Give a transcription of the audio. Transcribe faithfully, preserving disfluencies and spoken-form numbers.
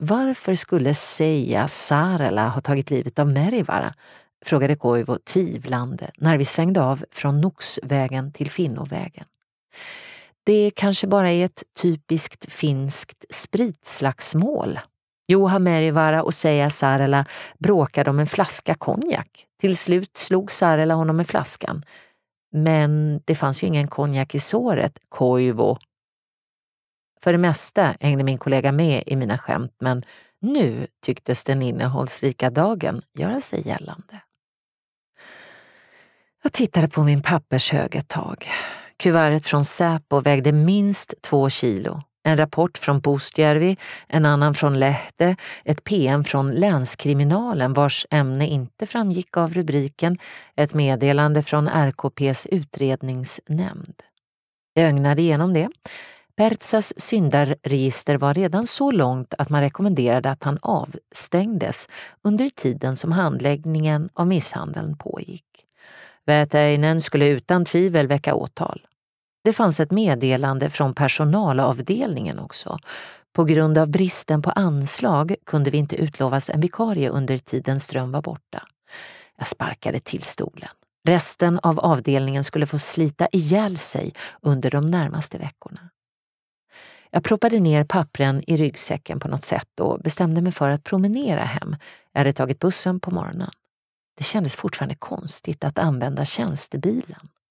Varför skulle Seija Saarela ha tagit livet av Merivaara? Frågade Koivu tvivlande när vi svängde av från Noxvägen till Finnovägen. Det kanske bara är ett typiskt finskt spritslagsmål. Juha Merivaara och Seija Saarela bråkade om en flaska konjak. Till slut slog Saarela honom med flaskan. Men det fanns ju ingen konjak i såret, Koivu. För det mesta hängde min kollega med i mina skämt, men nu tycktes den innehållsrika dagen göra sig gällande. Jag tittade på min pappershög ett tag. Kuvertet från Säpo vägde minst två kilo. En rapport från Puustjärvi, en annan från Lehte, ett P M från länskriminalen vars ämne inte framgick av rubriken, ett meddelande från R K P:s utredningsnämnd. Jag ögnade igenom det. Pertsas syndarregister var redan så långt att man rekommenderade att han avstängdes under tiden som handläggningen av misshandeln pågick. Vätäinen skulle utan tvivel väcka åtal. Det fanns ett meddelande från personalavdelningen också. På grund av bristen på anslag kunde vi inte utlovas en vikarie under tiden Ström var borta. Jag sparkade till stolen. Resten av avdelningen skulle få slita ihjäl sig under de närmaste veckorna. Jag proppade ner pappren i ryggsäcken på något sätt och bestämde mig för att promenera hem. Jag hade tagit bussen på morgonen. Det kändes fortfarande konstigt att använda tjänstebilen.